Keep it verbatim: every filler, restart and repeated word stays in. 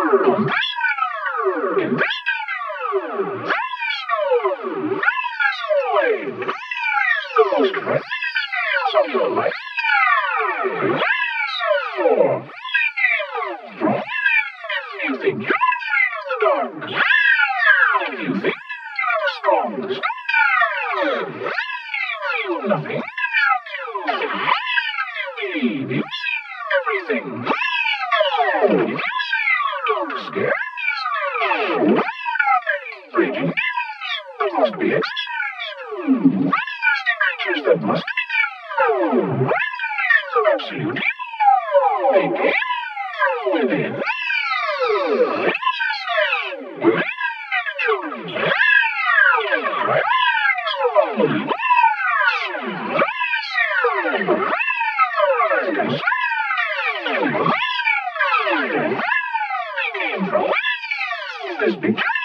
You think you're the dark. You think you're the strongest. Nothing. You've seen everything. Don't scare. Breaking. There must be it. Creatures that must be. So absolute. Thinking. Within. This picture